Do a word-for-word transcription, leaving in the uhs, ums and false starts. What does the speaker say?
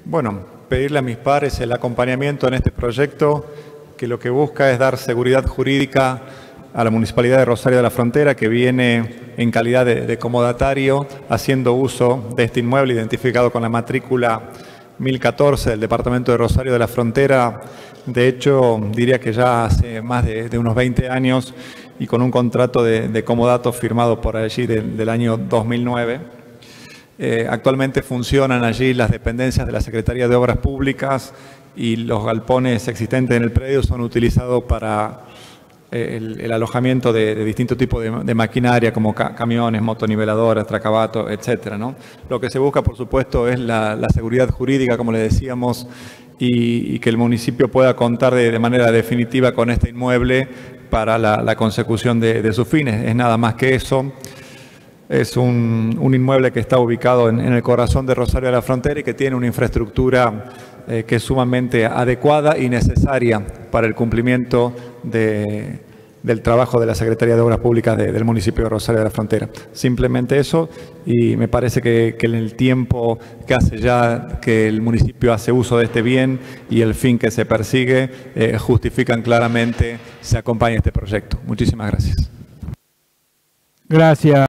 Bueno, pedirle a mis pares el acompañamiento en este proyecto que lo que busca es dar seguridad jurídica a la Municipalidad de Rosario de la Frontera, que viene en calidad de, de comodatario haciendo uso de este inmueble identificado con la matrícula mil catorce del Departamento de Rosario de la Frontera. De hecho, diría que ya hace más de, de unos veinte años y con un contrato de, de comodato firmado por allí de, del año dos mil nueve. Eh, actualmente funcionan allí las dependencias de la Secretaría de Obras Públicas y los galpones existentes en el predio son utilizados para eh, el, el alojamiento de, de distintos tipos de, de maquinaria como ca camiones, motoniveladoras, tracabatos, etcétera, ¿no? Lo que se busca, por supuesto, es la, la seguridad jurídica, como le decíamos, y, y que el municipio pueda contar de, de manera definitiva con este inmueble para la, la consecución de, de sus fines. Es nada más que eso. Es un, un inmueble que está ubicado en, en el corazón de Rosario de la Frontera y que tiene una infraestructura eh, que es sumamente adecuada y necesaria para el cumplimiento de, del trabajo de la Secretaría de Obras Públicas de, del municipio de Rosario de la Frontera. Simplemente eso, y me parece que, que en el tiempo que hace ya que el municipio hace uso de este bien y el fin que se persigue, eh, justifican claramente se acompaña este proyecto. Muchísimas gracias. Gracias.